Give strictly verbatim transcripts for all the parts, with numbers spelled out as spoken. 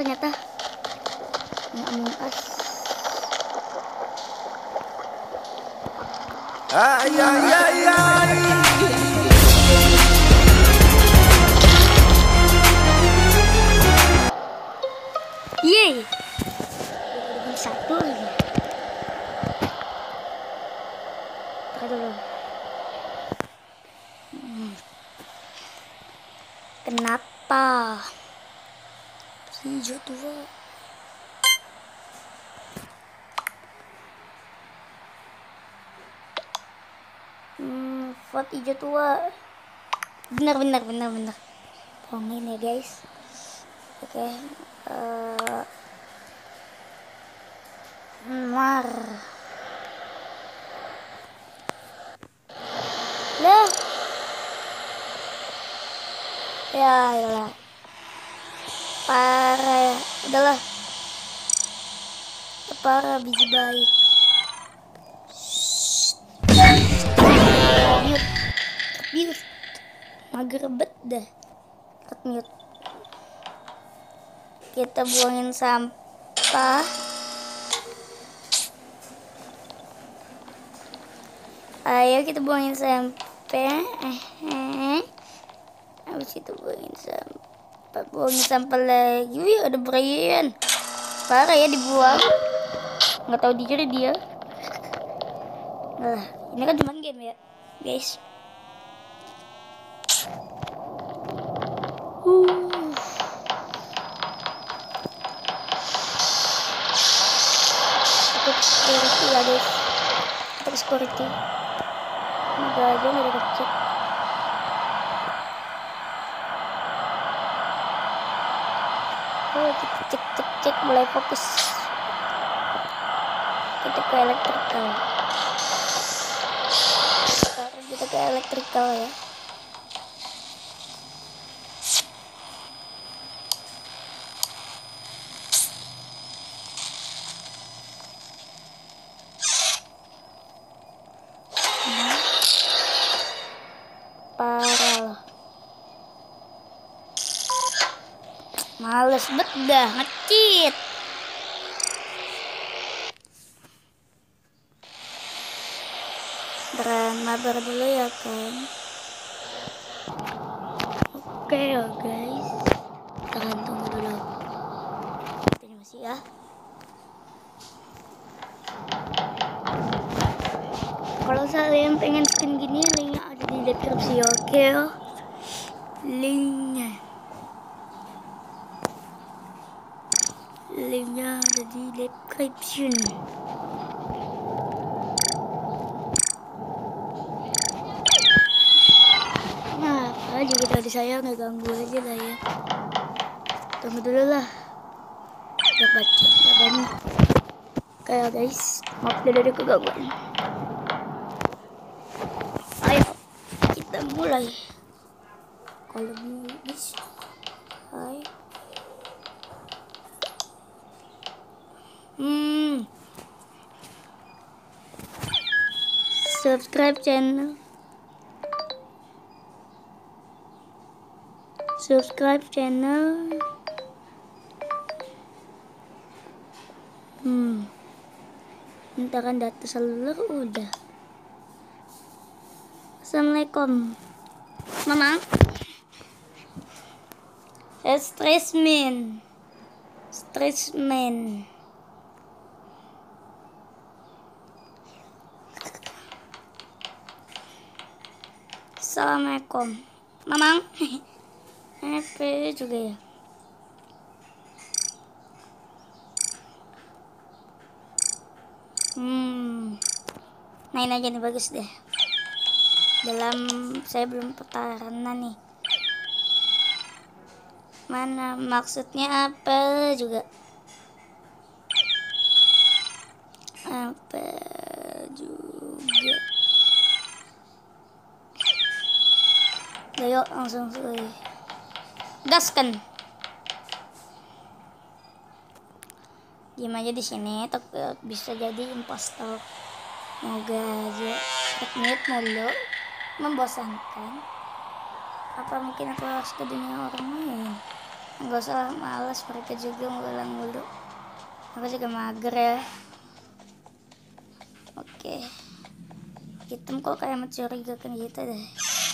ternyata. Yang Among Us. Ay, ay, ay, ay. Yeay. Satu lagi. Tunggu dulu. Hmm. Kenapa? Hijau tua. Hmm, vote hijau tua. Benar, benar, benar, benar. Bohongin ya guys. Oke. Okay. Uh, Mar. Lah. Ya, ya. Parah. Udahlah. Parah biji baik. Mute. Mute. Mager bet dah. Mute. Kita buangin sampah. Ayo kita buangin sampah. Eh, habis kita buangin sampah, buangin sampah lagi. Wih, ada Brian. Parah ya dibuang. Nggak tahu diri dia. Nah, ini kan cuma game ya, guys. Uh. Untuk security ya guys. Untuk security. Semoga aja nggak ada cek. Oh, kita cek cek cek mulai fokus. Kita ke elektrikal. Sekarang kita ke elektrikal ya. Parah. Males bet dah ngecit. Drama baru dulu ya kan. Oke ya guys. Tahan tunggu dulu. Terima kasih ya. Kalau kalian pengen skin gini, linknya ada di deskripsi, oke okay? Linknya Linknya ada di description. Nah, juga tadi saya nggak ganggu aja lah ya. Tunggu dulu lah. Udah baca, udah banyak. Kayak guys, maaf udah ada kegangguan. Ayo kita mulai. Kalau mulai guys, hai. Hmm. Subscribe channel. Subscribe channel. Hmm. Mintakan data seluler udah. Assalamualaikum. Mama. Stressman. Stressman. Assalamualaikum. Mamang. Apa juga ya? Hmm. Nah ini aja nih bagus deh. Dalam saya belum pertahanan nih. Mana maksudnya apa juga? Apa juga? Ayo langsung selesai. Gaskan. Diam aja di sini, takut bisa jadi impostor. Moga aja. Teknik mulu membosankan. Apa mungkin aku harus ke dunia orang lain? Nggak usah, malas mereka juga ngulang mulu. Aku juga mager ya. Oke, hitam kok kayak mencurigakan gitu deh.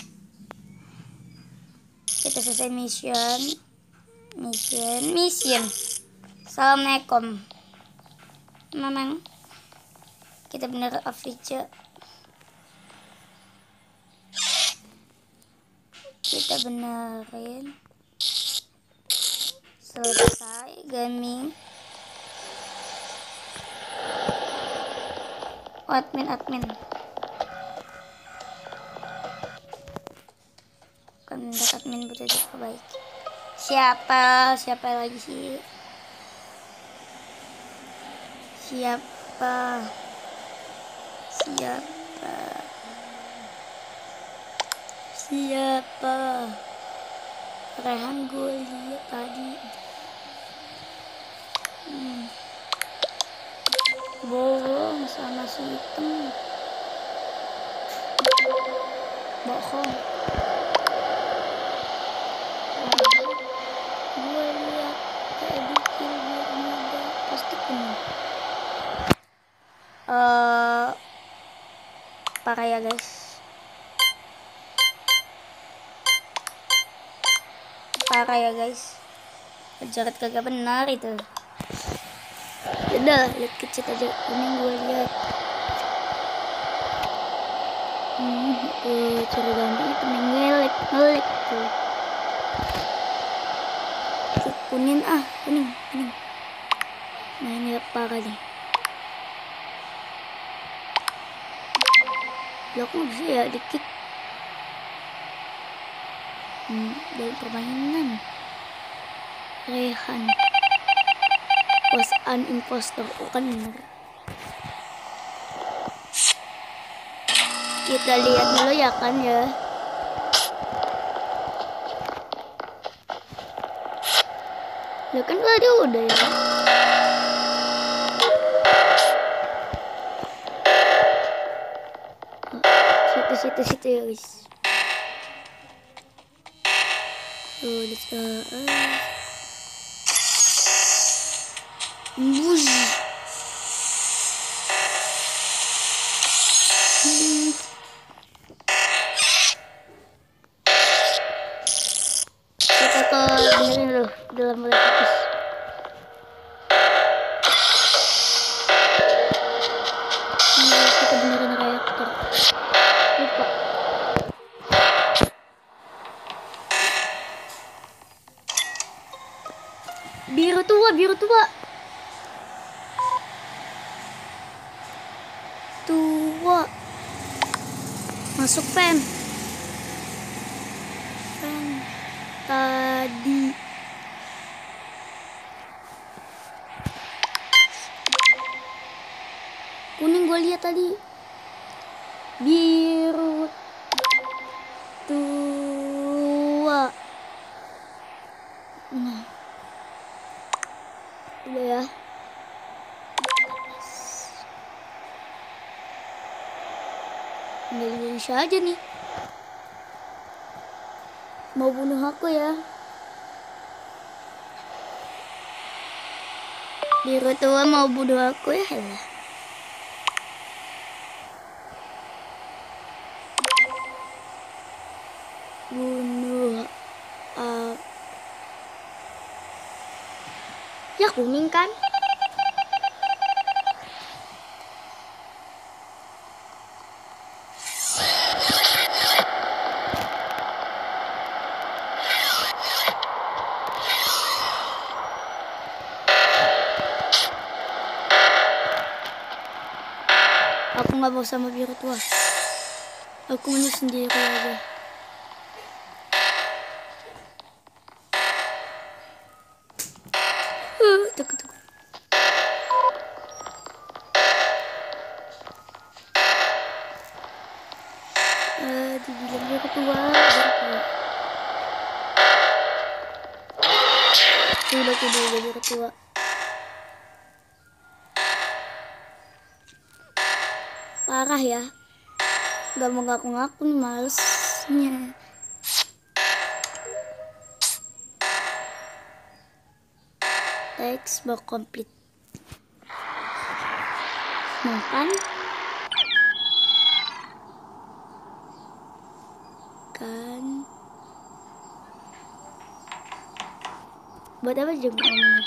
Kita selesai mission. Mission, mission. Assalamualaikum. Memang kita bener official. Kita benerin. Selesai gaming. Oh, admin admin. Kemendak admin butuh diperbaiki. Siapa? Siapa lagi sih? Siapa? Siapa? Siapa? Rehan gue lihat tadi. Hmm. Bohong sama si hitam. Bohong. Gue lihat kayak dikil gue muda pasti kuning. Uh, parah ya guys. Parah ya guys. Jared kagak benar itu. Udah, lihat kecil aja. Kuning gue lihat. Hmm, tuh cari ganti itu ngelek, ngelek tuh. Kuning ah, kuning, kuning. Nah ini parah nih. Blok nggak bisa ya dikit. Hmm, dari permainan. Rehan was an impostor, oh, kan bener. Kita lihat dulu ya kan ya. Ya kan tadi udah ya. Oh, situ situ situ ya guys. Tuh let's go. Bus. Hmm. Kita ke benerin dulu dalam mulai fokus. Ini kita benerin reaktor. Lupa. Biru tua, biru tua. Tua. Masuk pen. Pen. Tadi. Kuning gue lihat tadi. Biru tua. Nah. Udah ya. Tinggal Indonesia aja nih. Mau bunuh aku ya. Biru tua mau bunuh aku ya. Alah. Bunuh uh, ya kuning kan. Aku nggak mau sama biru tua. Aku mau sendiri aja. Uh, tunggu tunggu. Uh, dibilang biru tua, biru tua. Sudah aku dulu biru tua. Parah ya. Gak mau ngaku-ngaku nih, malesnya. Text box complete. Makan. Kan. Buat apa jam ngomongnya?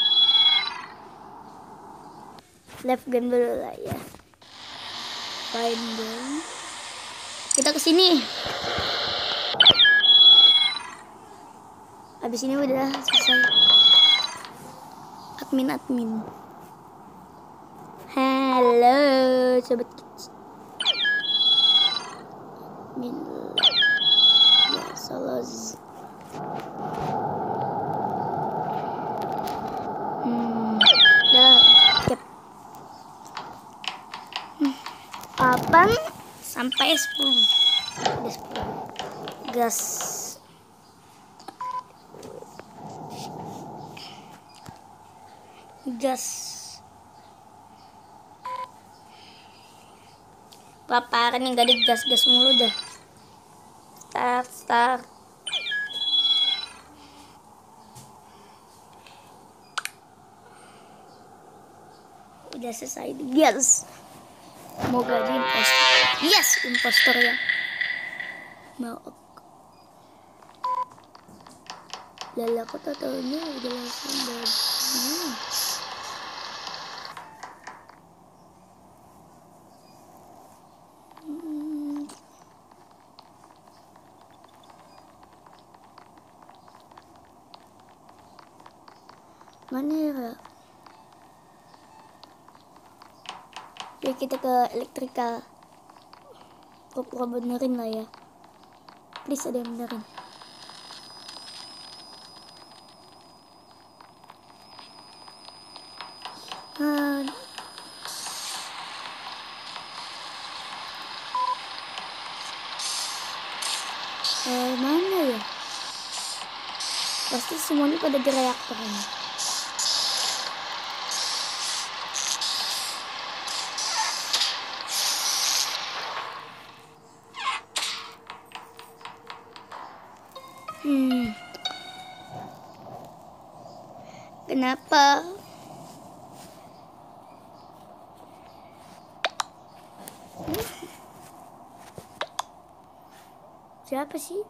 Left game dulu lah ya. Find game. Kita kesini. Habis ini udah selesai. Admin admin. Halo sobat kids. Admin. Ya solos. Hmm. Dah. Skip. Hmm. Kapan sampai sepuluh? Udah sepuluh. Gas. Gas. Kelaparan yang gak ada gas-gas mulu dah. Start, start. Udah selesai di gas. Mau gaji impostor. Yes, impostor ya. Mau. Lala kok taunya udah langsung dari. Hmm. Mana ya? Yuk kita ke elektrikal. Pura-pura benerin lah ya. Please ada yang benerin. Ah. Eh mana ya? Pasti semuanya pada di reaktor ini. Hmm. Kenapa? Hmm. Siapa sih?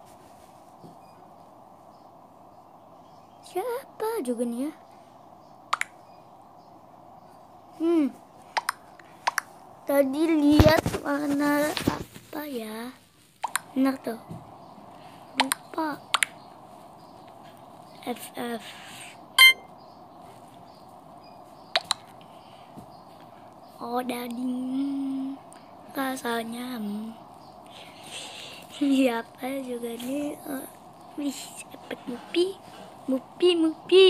Siapa juga nih ya? Hmm. Tadi lihat warna apa ya? Benar tuh. Lupa. F F. Oh dading. Rasanya. Hmm. Siapa juga nih? Uh, wih, efek mupi. Mupi, mupi.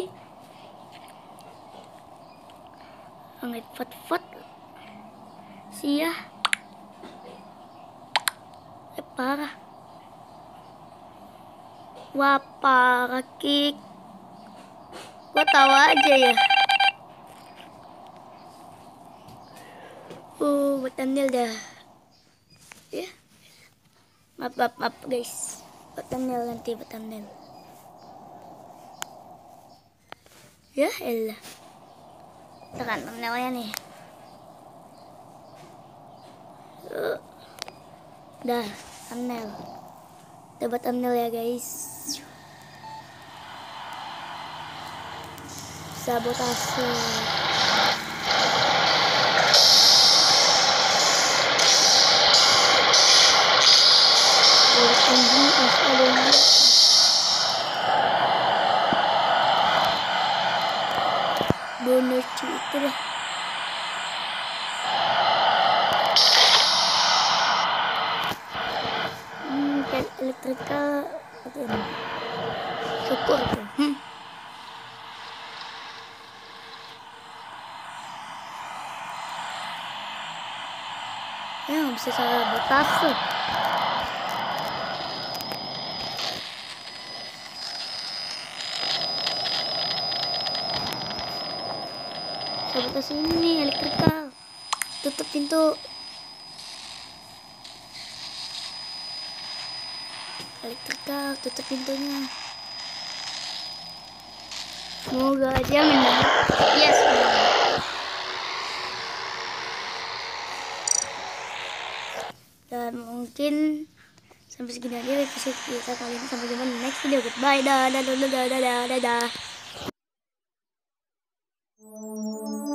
Angit fot-fot. Sia. Eh, parah. Wah, parah Kik. Gua tahu aja ya. Uh, buat thumbnail dah. Ya. Maaf, maaf, maaf guys. Buat thumbnail nanti, buat thumbnail. Ya elah. Tekan thumbnailnya nih. Uh. Dah, thumbnail. Udah buat thumbnail ya guys. Sabotase. Anjing es ada. Bonus itu lah. Hmm, kayak elektrikal apa ini? Syukur tuh. Hmm. Ya nggak bisa sabotase. Sabotase ini elektrikal. Tutup pintu. Elektrikal, tutup pintunya. Semoga aja menang. Yes, menang. Dan mungkin sampai segini aja episode kita kali ini. Sampai jumpa di next video. Goodbye. Dadah, dadah, dadah, dadah, dadah.